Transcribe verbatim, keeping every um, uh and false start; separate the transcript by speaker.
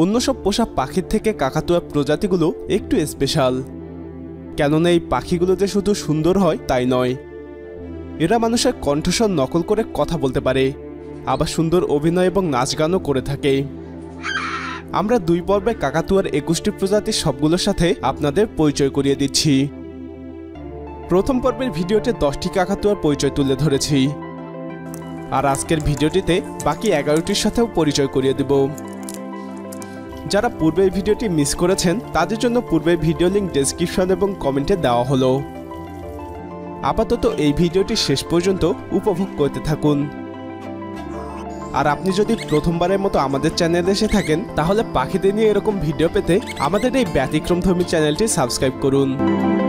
Speaker 1: অন্য সব পোষা পাখির থেকে কাকাতুয়া প্রজাতিগুলো একটু স্পেশাল, কেননা এই পাখিগুলো যে শুধু সুন্দর হয় তাই নয়, এরা মানুষের কণ্ঠস্বর নকল করে কথা বলতে পারে, আবার সুন্দর অভিনয় এবং নাচ গানও করে থাকে। আমরা দুই পর্বে কাকাতুয়ার একুশটি প্রজাতির সবগুলোর সাথে আপনাদের পরিচয় করিয়ে দিচ্ছি। প্রথম পর্বের ভিডিওতে দশটি কাকাতুয়ার পরিচয় তুলে ধরেছি, আর আজকের ভিডিওটিতে বাকি এগারোটির সাথেও পরিচয় করিয়ে দেব। যারা পূর্বের ভিডিওটি মিস করেছেন তাদের জন্য পূর্বের ভিডিও লিঙ্ক ডেসক্রিপশন এবং কমেন্টে দেওয়া হলো। আপাতত এই ভিডিওটি শেষ পর্যন্ত উপভোগ করতে থাকুন। আর আপনি যদি প্রথমবারের মতো আমাদের চ্যানেলে এসে থাকেন তাহলে পাখিদের নিয়ে এরকম ভিডিও পেতে আমাদের এই ব্যতিক্রমধর্মী চ্যানেলটি সাবস্ক্রাইব করুন।